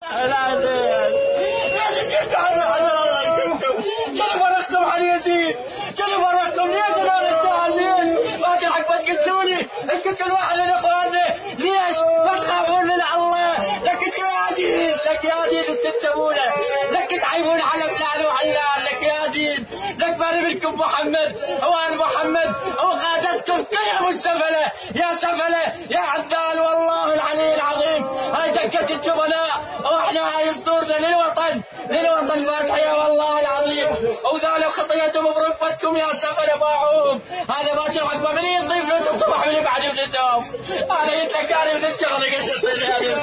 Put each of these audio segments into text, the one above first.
ليش كنتوا شنو فرقكم عن يزيد؟ شنو فرقكم؟ ليش انا رجال؟ ليش؟ باكر حق قلتوا لي اسكت كل واحد من اخواننا، ليش؟ ما تخافون من الله، لك تنادين، لك يا دين تكتبونه، لك تعيبون على فلان وعلان، لك يا دين، لك بالي منكم محمد، هو محمد، هو قادتكم كلهم السفله، يا سفله، يا عدال والله العلي العظيم، هاي دكة الجبناء، واحنا هاي صدورنا للوطن، للوطن فاتحة والله العظيم، وذالوا خطيتهم بركبتكم يا سفله باعوهم، هذا باكر حق من يضيف له الصبح من يقعد من النوم، انا قلت لك انا من الشغل قلت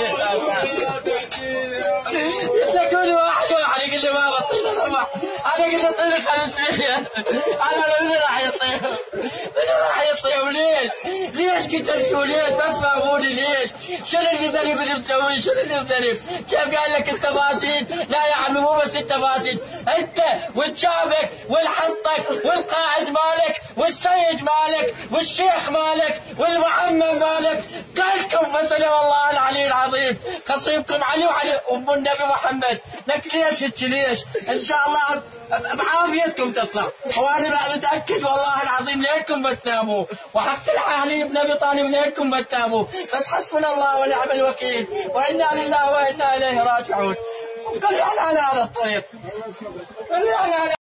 لك كل واحد يقول لي ما بطيء الصبح، انا قلت اطير 500، انا من راح يطير؟ من راح يطير؟ ليش؟ ليش قتلتوا؟ ليش؟ بس فهموني ليش؟ شنو اللي ذنب اللي مسوي؟ شنو اللي ذنب؟ كيف قال لك التفاصيل؟ لا يا عمي مو بس التفاصيل، انت وشابك والحنطك والقائد مالك والسيد مالك والشيخ مالك والمعمم مالك كلكم مسألة والله العلي العظيم، خصيمكم علي وعلي ام النبي محمد، لك ليش هيك ليش؟ ان شاء الله بعافيتكم تطلع، وانا متاكد والله العظيم ليكم ما تناموا، وحق العالي بن ابي طالب ليكم ما تناموا، بس حسبنا الله ونعم الوكيل، وانا لله وانا اليه راجعون. كل على هذا الطريق، كل على